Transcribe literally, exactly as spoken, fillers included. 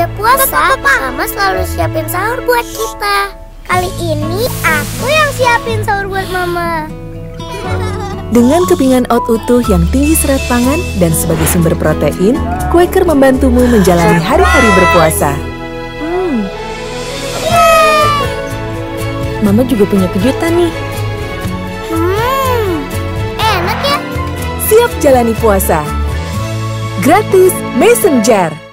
udah puasa, Mama selalu siapin sahur buat kita. Kali ini aku yang siapin sahur buat Mama. Dengan kepingan oat utuh yang tinggi serat pangan dan sebagai sumber protein, Quaker membantumu menjalani hari-hari berpuasa. Hmm. Mama juga punya kejutan nih. Hmm, enak ya? Siap jalani puasa. Gratis Mason Jar.